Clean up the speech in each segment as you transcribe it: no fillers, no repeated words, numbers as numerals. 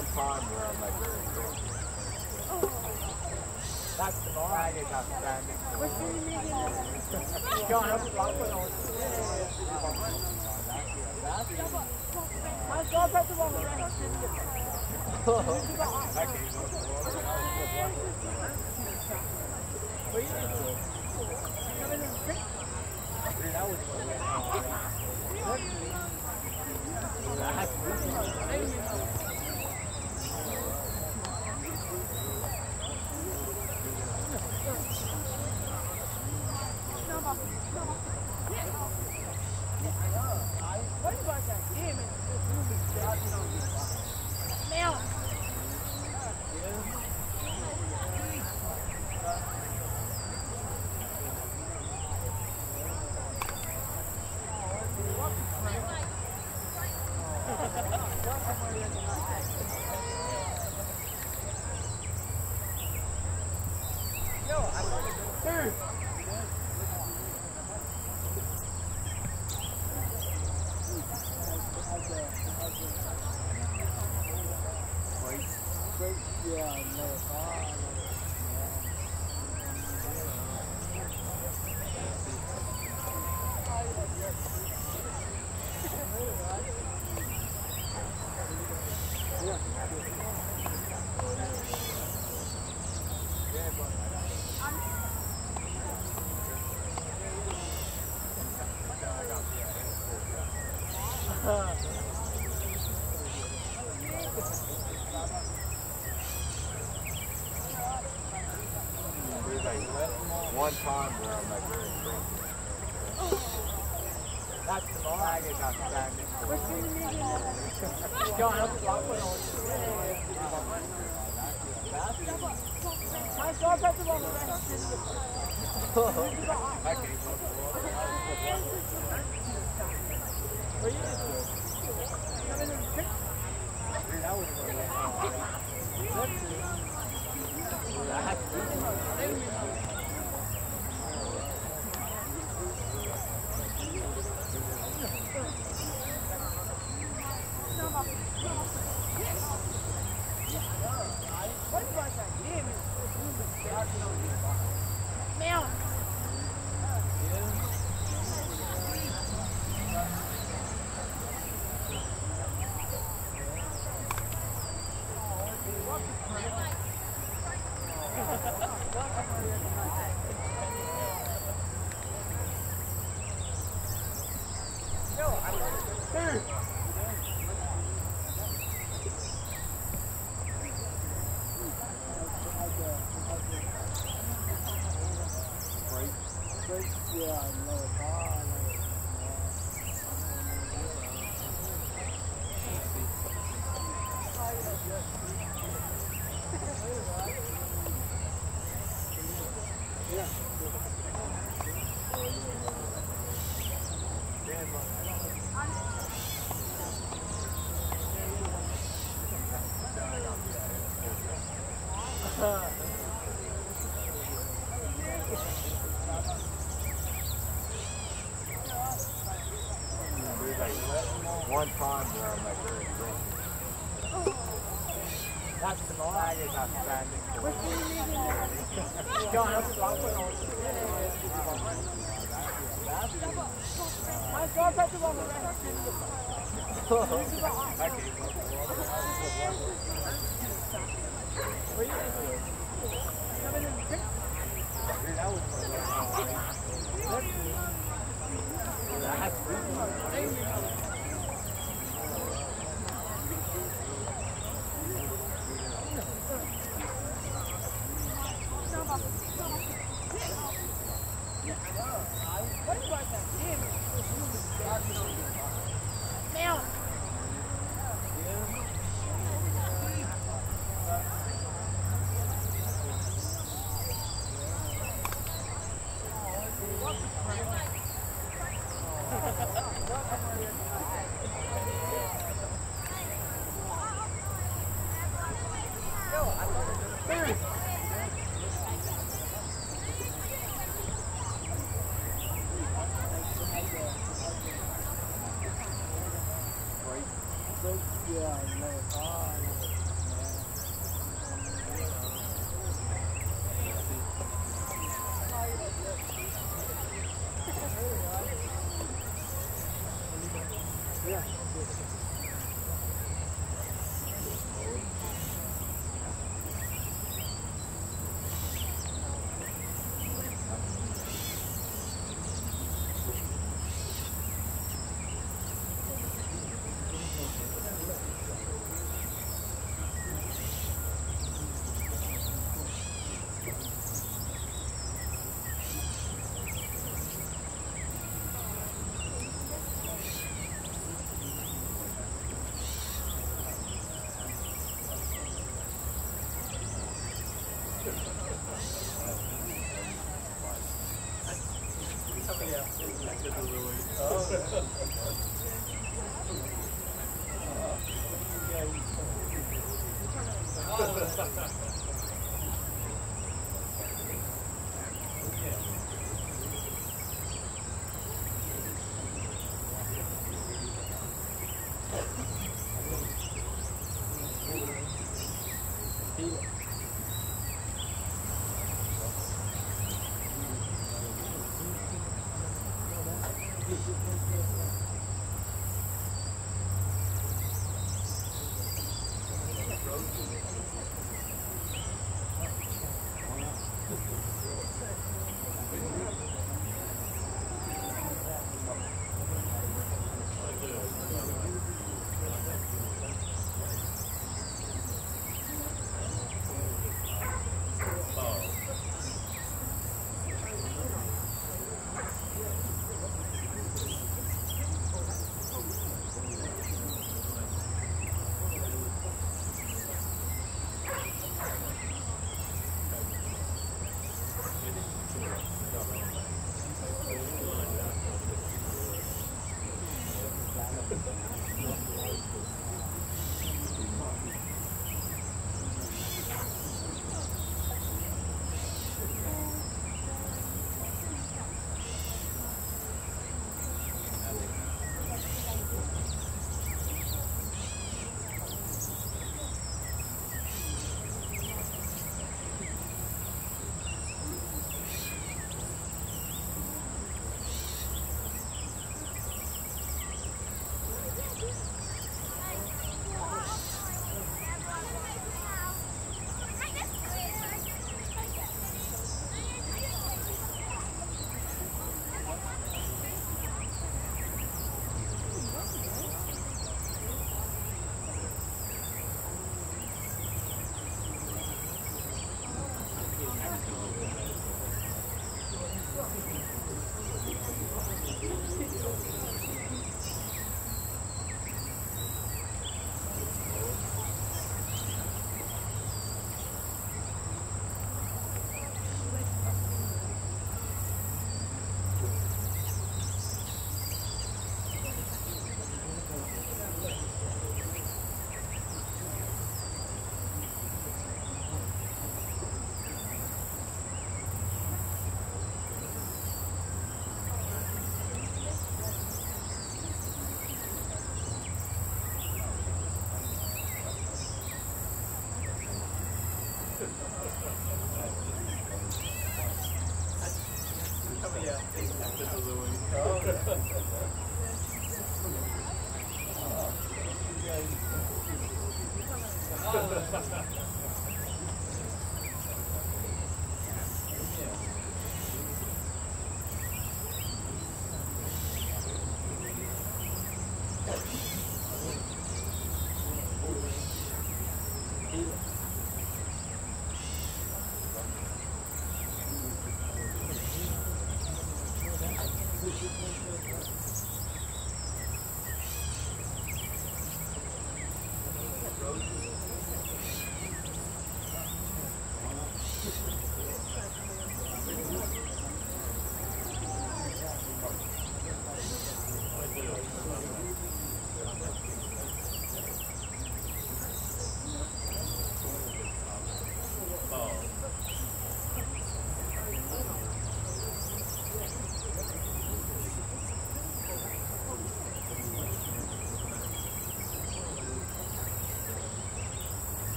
one time where I'm like very good. That's tomorrow. I did not standing. John, I'm going on. One time where I'm like very good. That's tomorrow. I did not standing. John, I'm going on. One time where I'm like very good. That's tomorrow. I did not standing. John, I'm going on.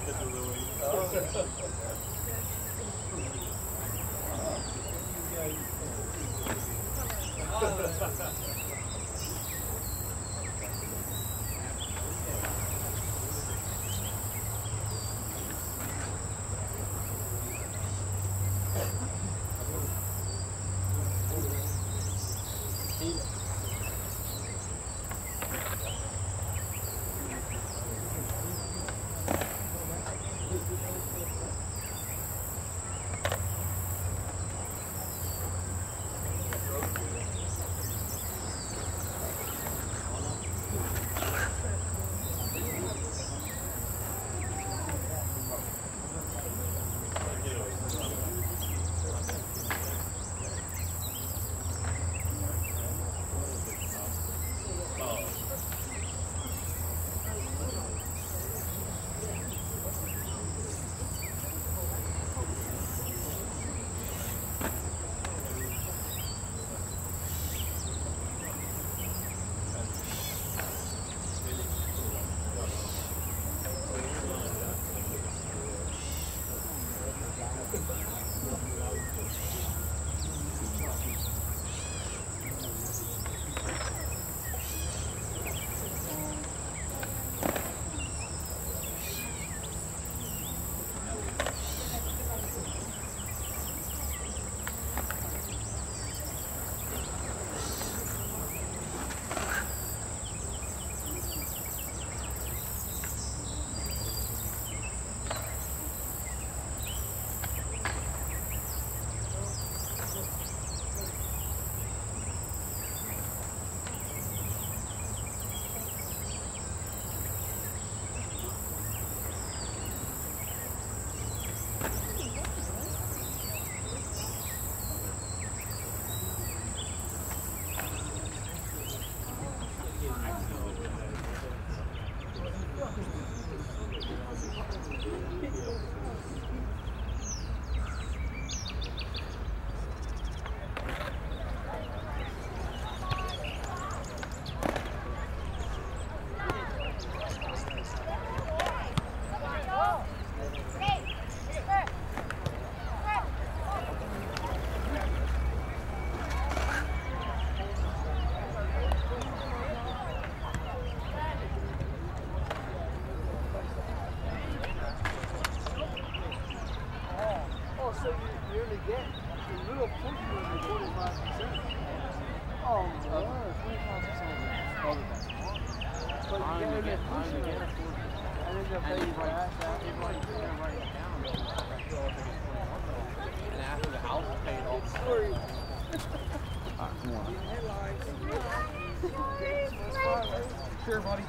Sure, buddy.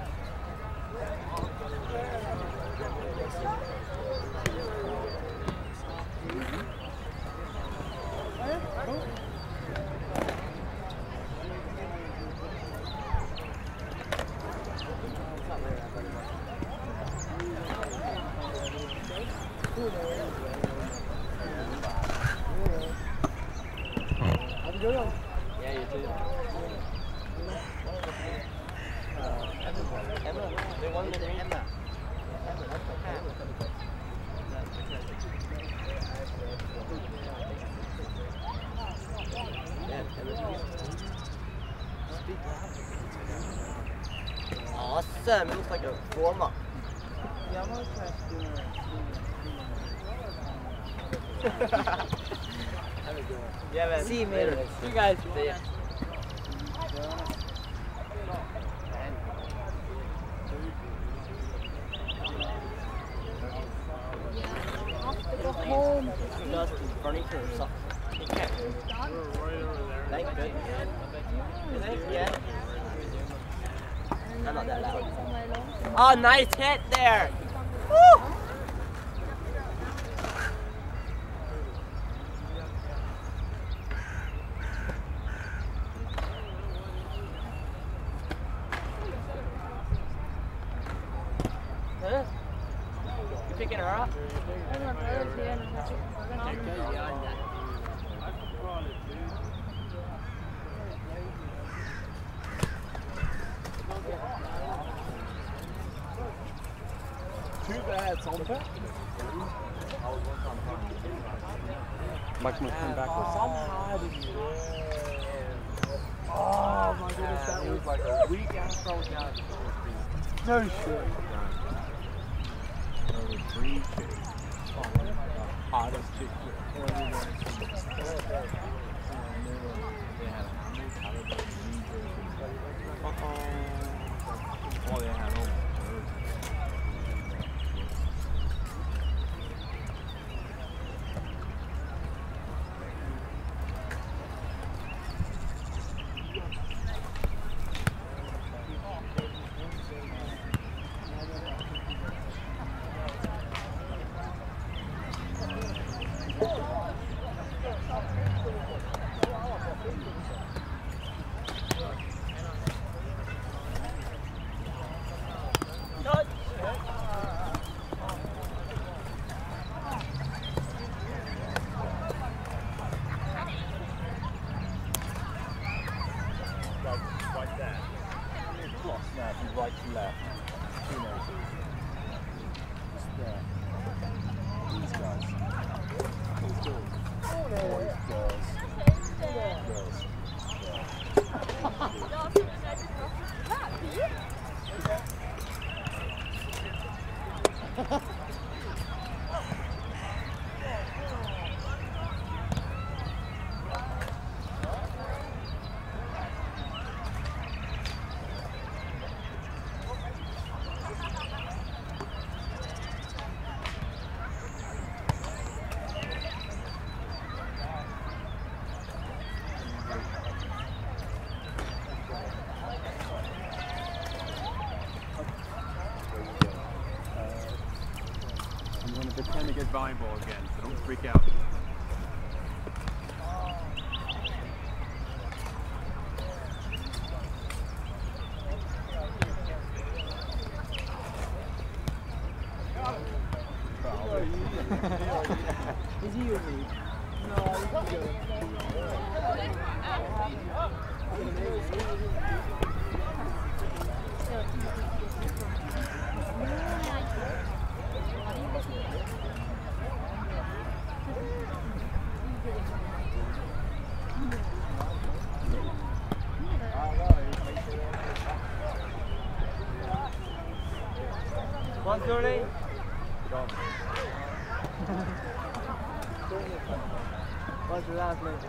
Yeah, you too. Emma, they want to Emma. Awesome, it looks like a warm-up. Yeah, I'm gonna try to do Yeah, man. See you later. You guys see ya. home. Dust and furniture or something. You can't. Thank goodness. You think? Yeah. I'm not that loud. Oh, nice hit there. Woo! Huh? You picking her up? Too bad it's on back. Mike's gonna come back with Oh my goodness, that was like a week after I was down at the first. no shit. Hottest chick oh, they had almost right to left. Who knows? Just there. These guys. These girls. Boys, girls. I'm going to pretend to get volleyball again, so don't freak out. Is he or me? No, he's good. What's your name? What's your last name?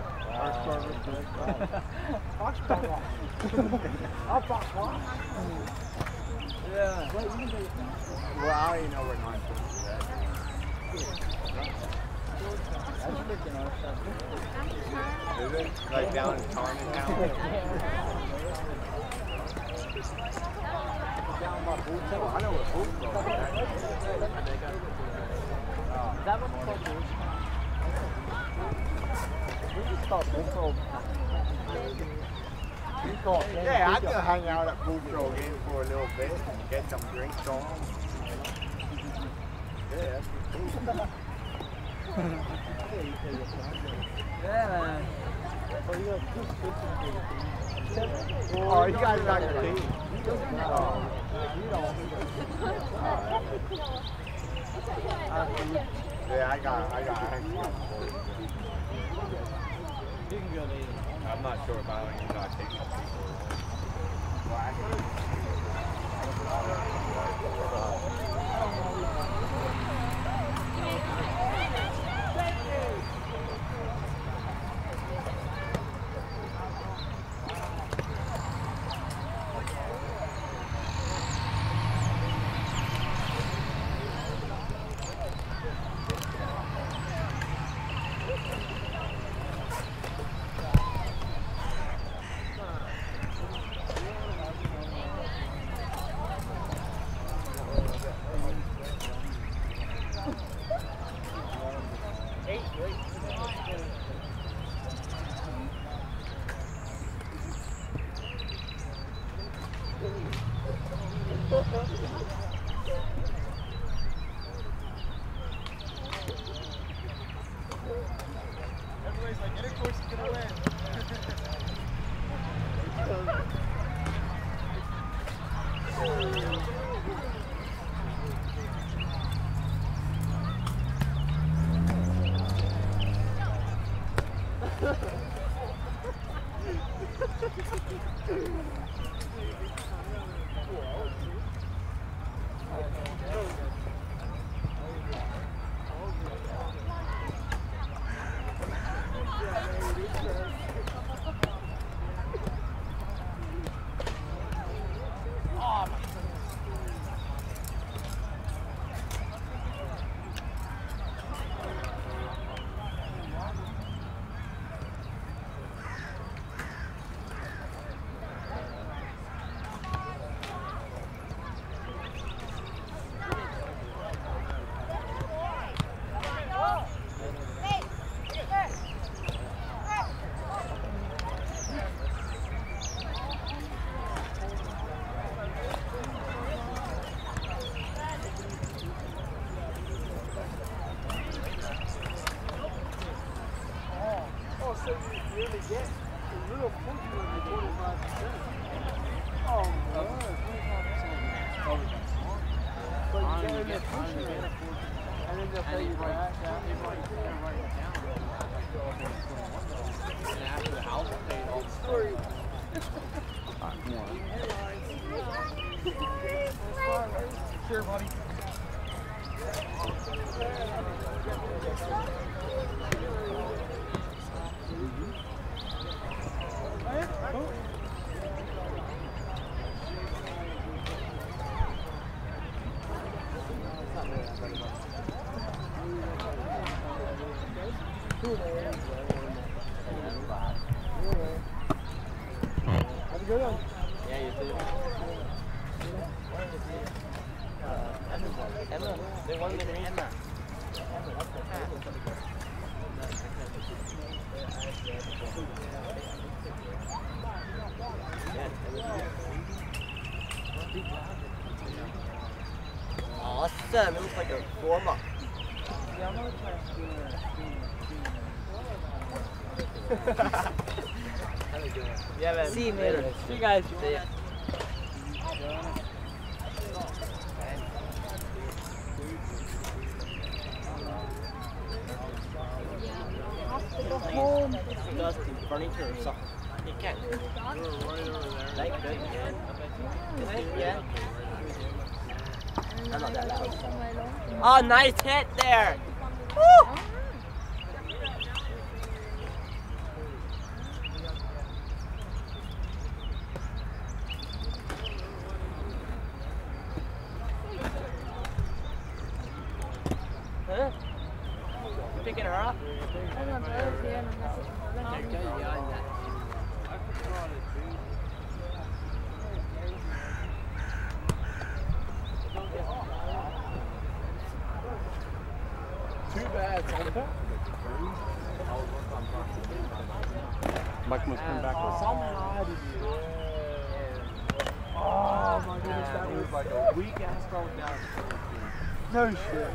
Yeah. Well, I already know where 9 is at. Is it? Like down in Tarman Town? I know where Boots Is that what's called Boots? We just call Boots. Yeah, I can hang out at Boots again for a little bit and get some drinks on. Yeah, that's cool. Yeah, man. Oh, you guys got your team. Yeah, I got You can go later. I'm not sure about it. You know, I take some get a little funky when you 45%. Oh, no. 25%. But you get in there pushing it. And then they'll pay you back. And after the house paid all the Story. Alright, come on. Sure, buddy. Have a good one. Yeah, you too. Emma. They want me to Emma. Awesome. It looks like a warm-up. Yeah, man. See you later. See you guys. See ya. Home. Dusty furniture or something. You can't. Thank good. Yeah. I'm not that loud. Oh, nice hit there. Woo! Huh? Picking her up? Too bad, Santa. Mike must come back with Oh my goodness, that was like a weak ass throwing down. No shit.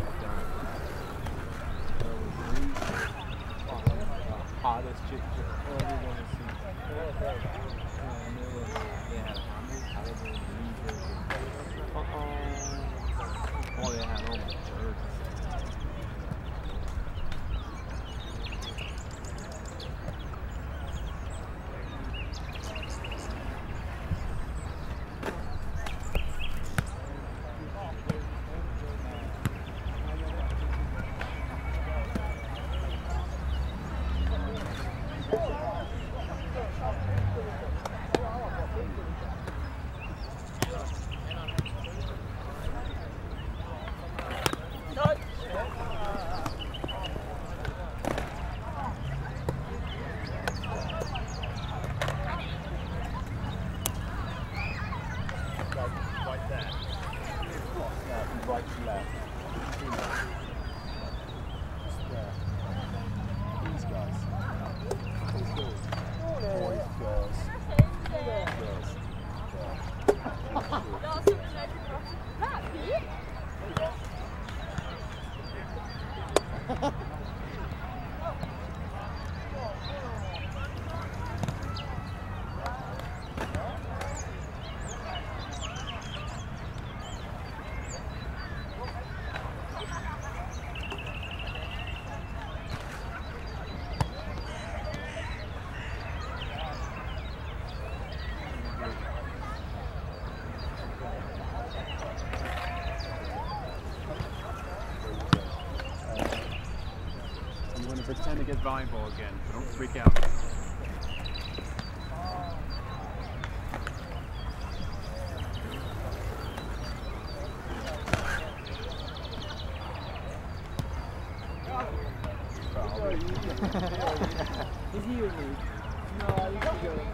hottest chick everyone has seen. Oh, they had all my shirts. Right to left. These guys. Boys, girls. Girls. I'm going to pretend to get volleyball again, so don't freak out. Is he with me? No, you can go.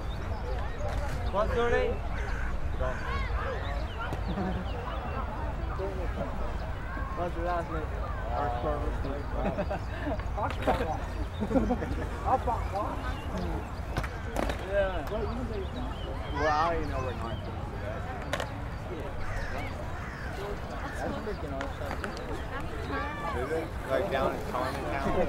What's your name? What's your last name? Yeah. Well, I already know where 9 is. That's freaking awesome. Is it? Like down in Chinatown?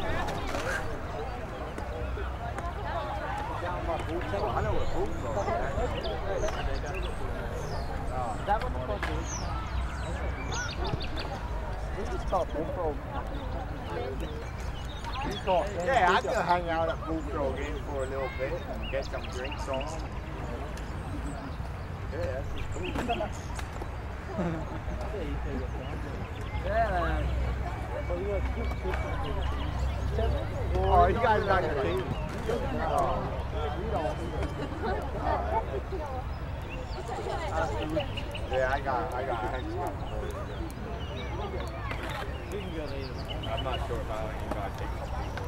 Oh, I know where Boots are. Is that what the fuck is? This is called Bullfrog. Yeah, I could hang out at Bullfrog Inn for a little bit and get some drinks on. Yeah, that's just cool. Yeah. Oh, you guys got your team. Yeah, I got a head start for you. We can go later. I'm not sure if I like you guys take some people.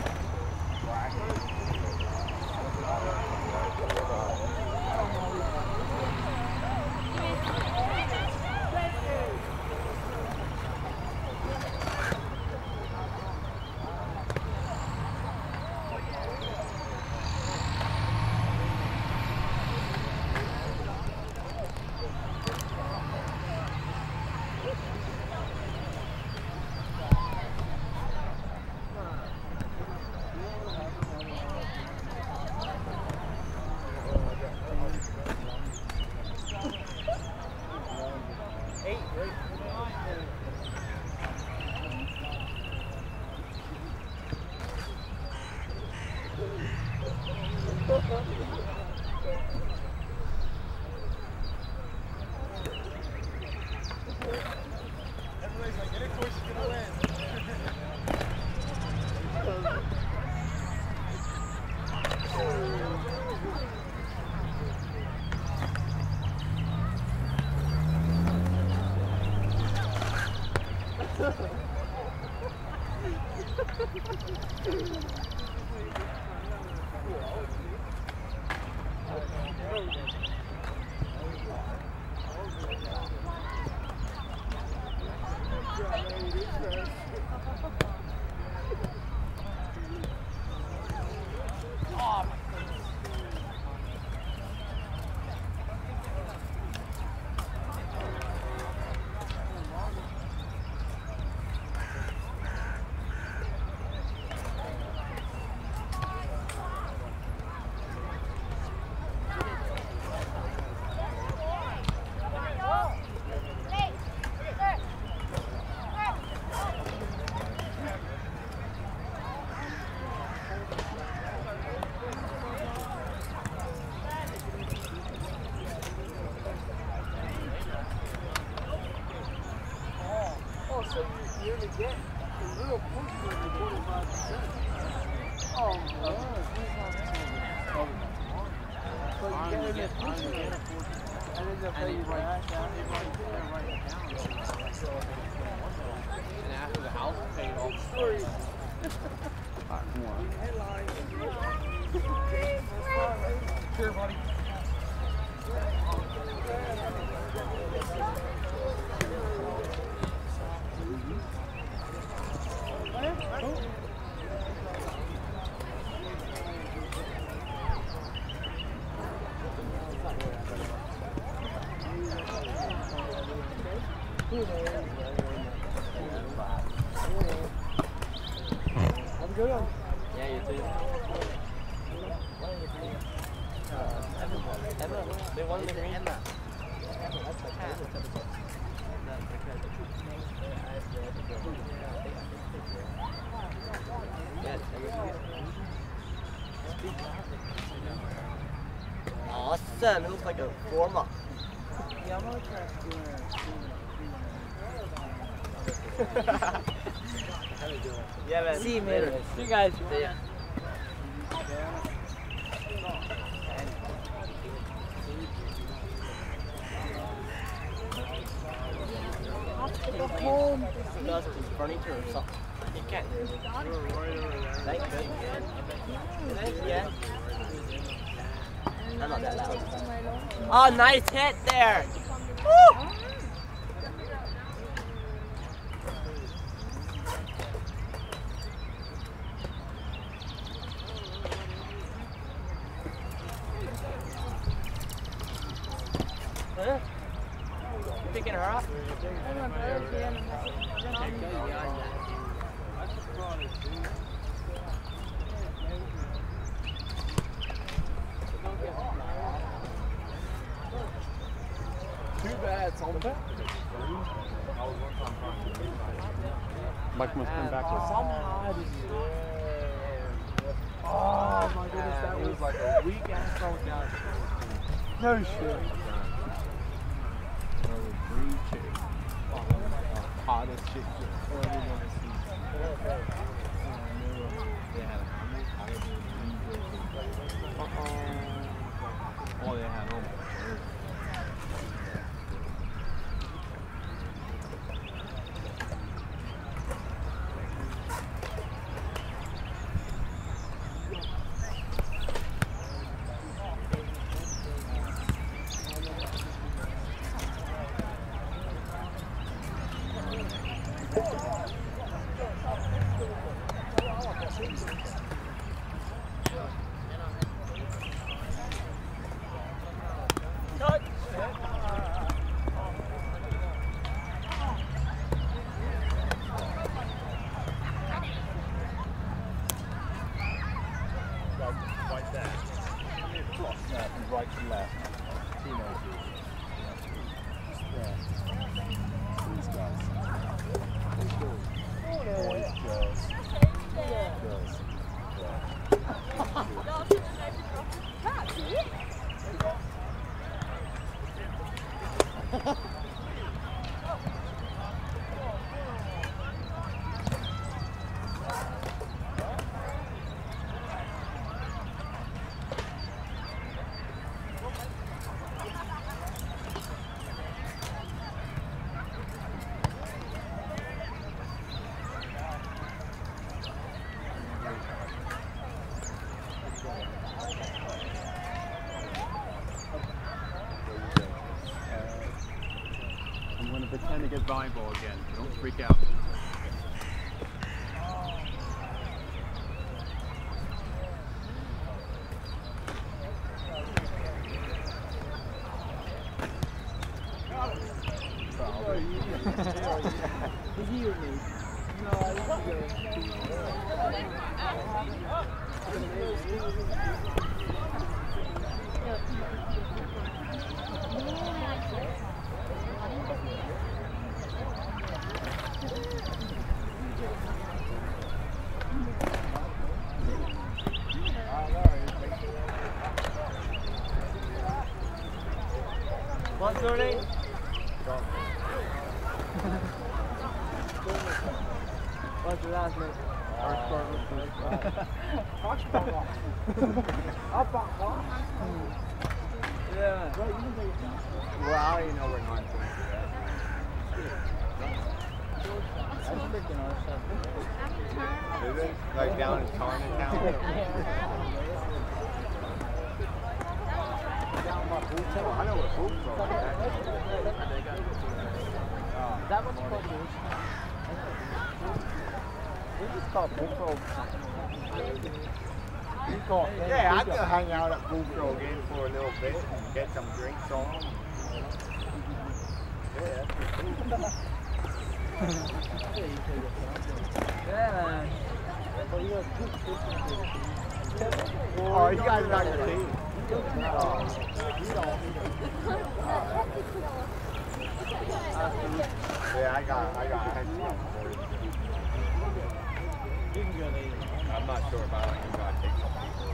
Awesome, it looks like a warm-up. Yeah, I'm gonna try Yeah, man. See you later. See you guys. See ya. Home. Dust is furniture or something. You can't. Thank goodness. Yeah. I'm not that loud. Oh, nice hit there. Woo! Huh? You picking her up? Too bad, it's on the back. Mike must come back with Somehow I just. Oh my goodness, that was like a weak ass throw down. No shit. Hottest chick you've ever gonna see. They had a comment. Oh, they had home. Right to left. These guys. Boys, girls. Girls. I'm going to pretend to get volleyball again. Don't freak out. What's your name? What's your last name? Yeah. Well, I already know we're not going to do that. That's freaking awesome. Is it? Like down in Chinatown? I know what hoops are. Is that what's called the This is called bullfrog. Yeah, I could hang out at Bullfrog Inn for a little bit and get some drinks on. Yeah, that's pretty cool. Yeah. Oh, you guys got your team. Yeah, I had some for you. I'm not sure about it. You gotta take some people.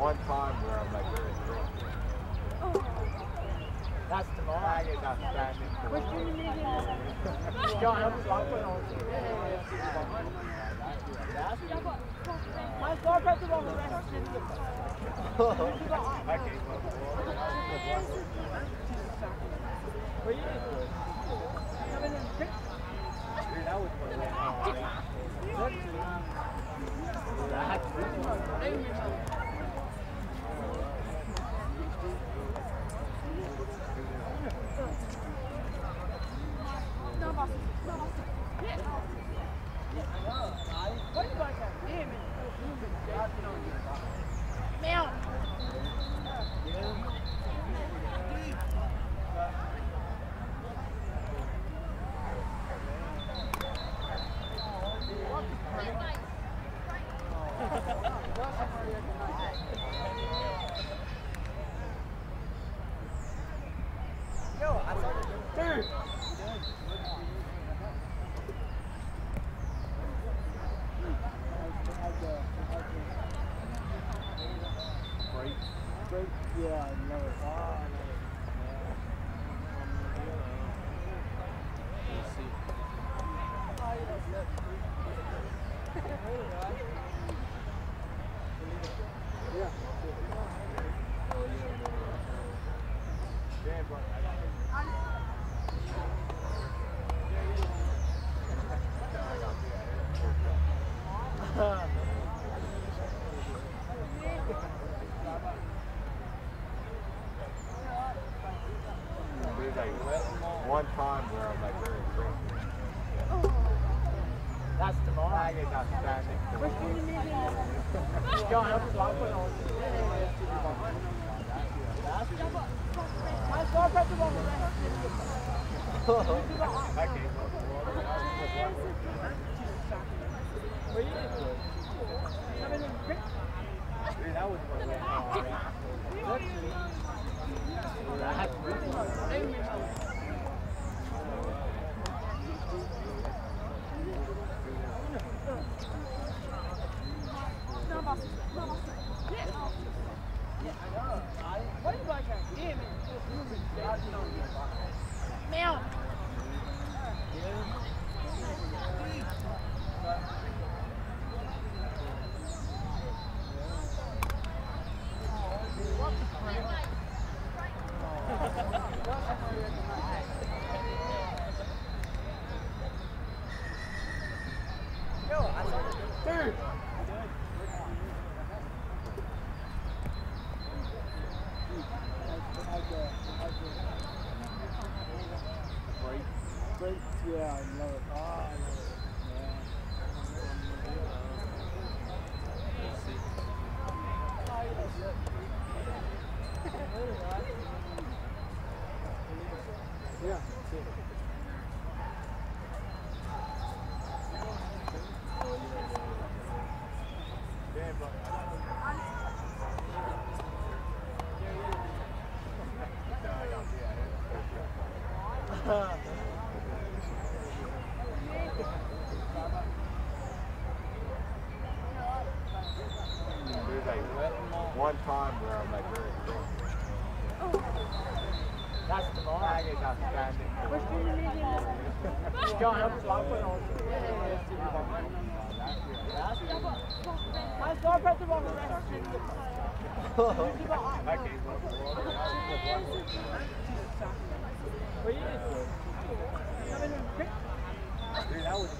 one time where I'm like very drunk. That's tomorrow. I get that standing. John, I'm talking on my car pressure on the rest. Where you that was yeah, I love it. Oh, I love it. There's like one time where I'm like very drunk. That's tomorrow. I get that standing. John, I'm talking on my car pressure on the rest. Where you that was yeah, I love it. Oh, I love it. Yeah. There's like one time where I'm like very drunk. That's tomorrow. I get that standing. John, I'm talking on my car pressure on the rest. Where you that was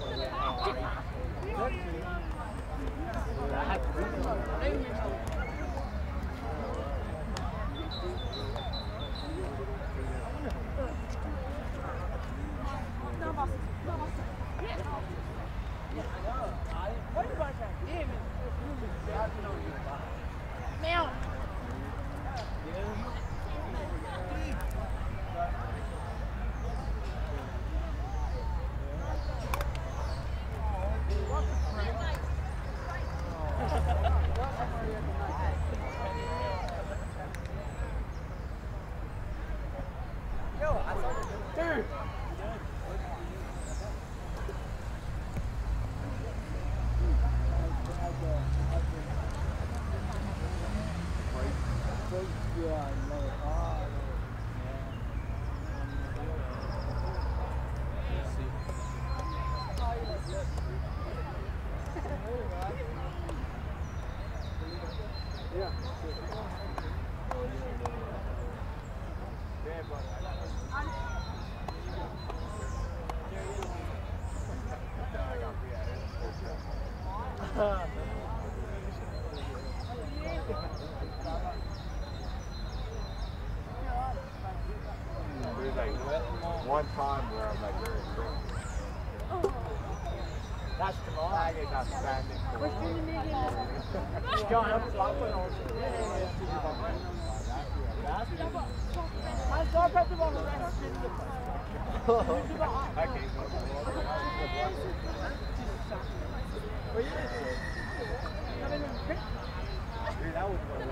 Yeah, I love it. Oh, I love it. Yeah. There's like one time where I'm like very drunk. That's I July. get not standing for it. John, I'm flopping on. My dog had the one that ran in the I can't go. Dude, that was one of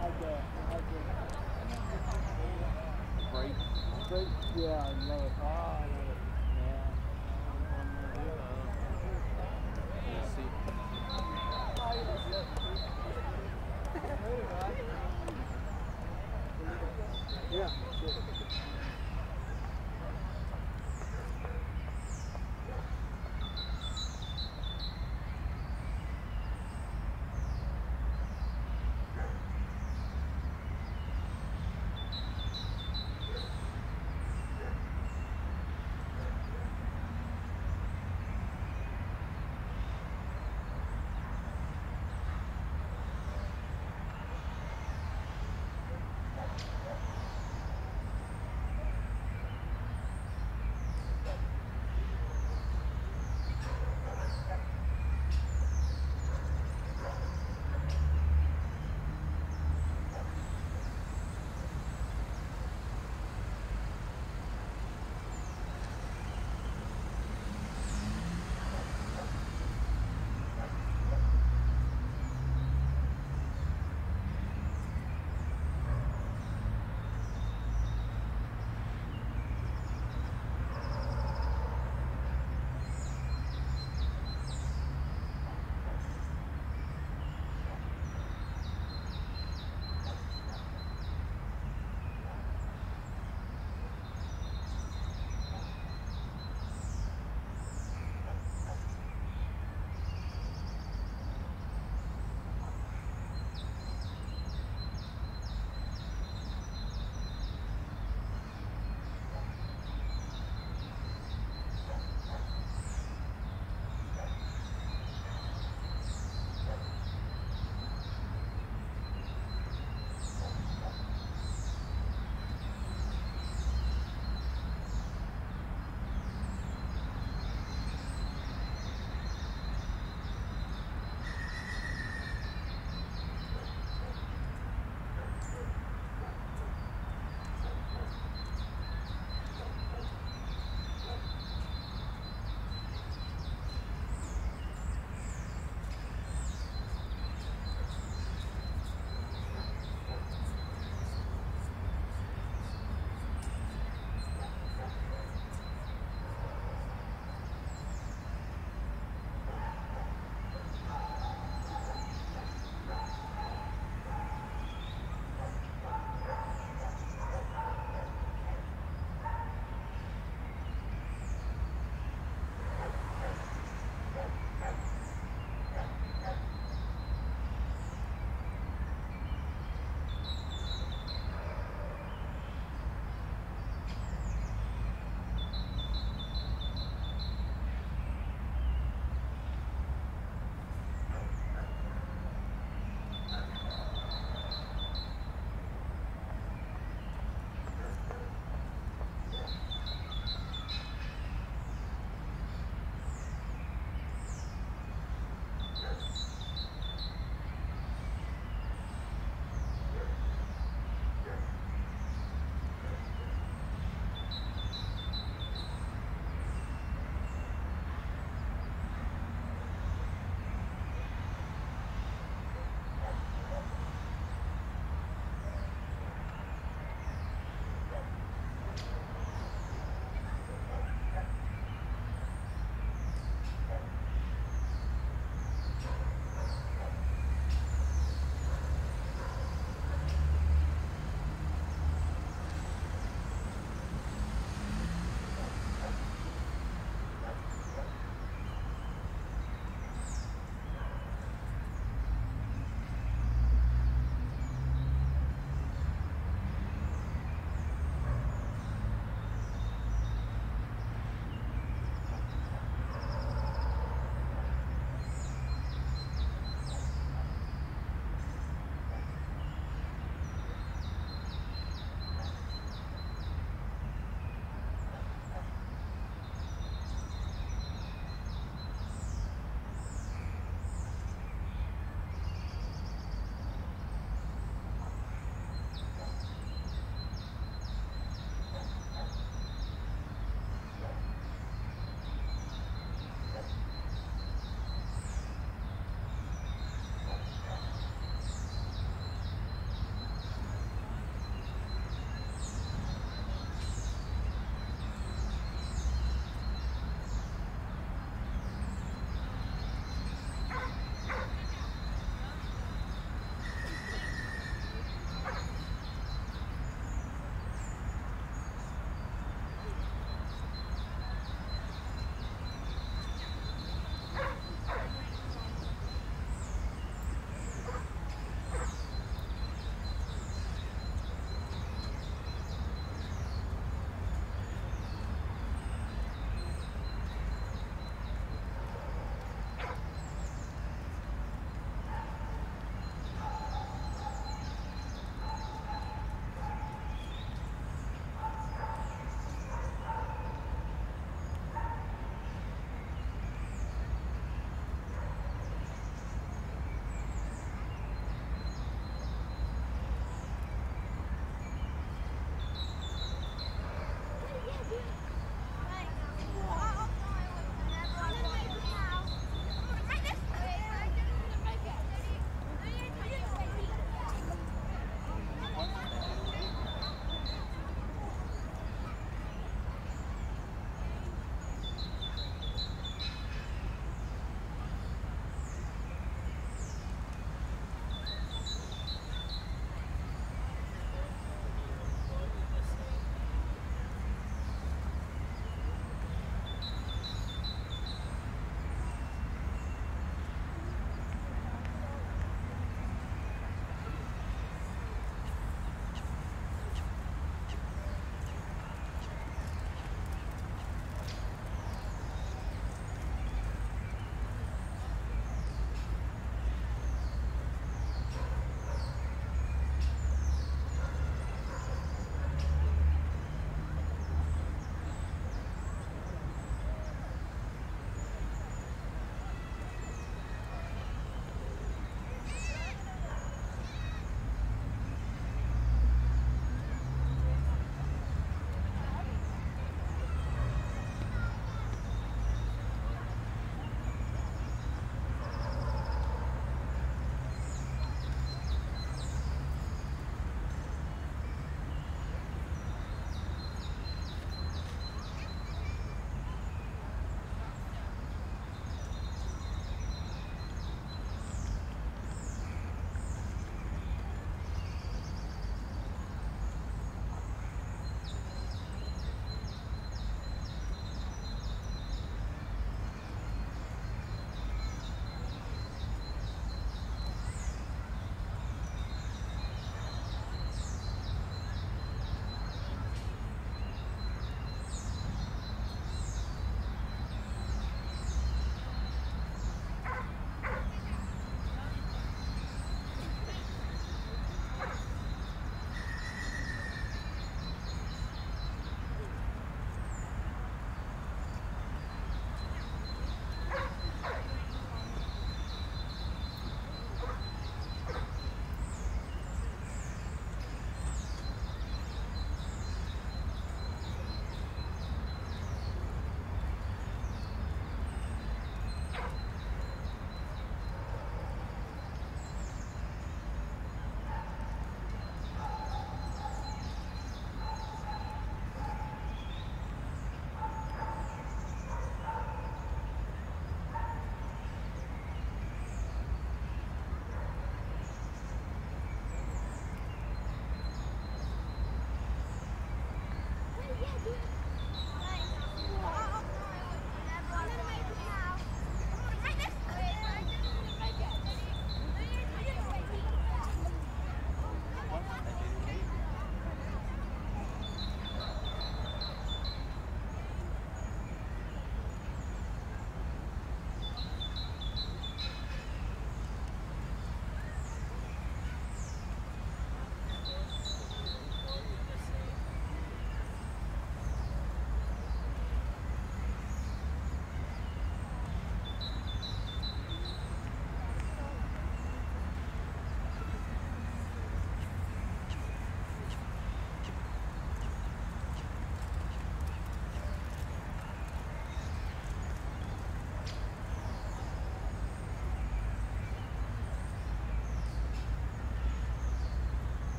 Yeah, I love it.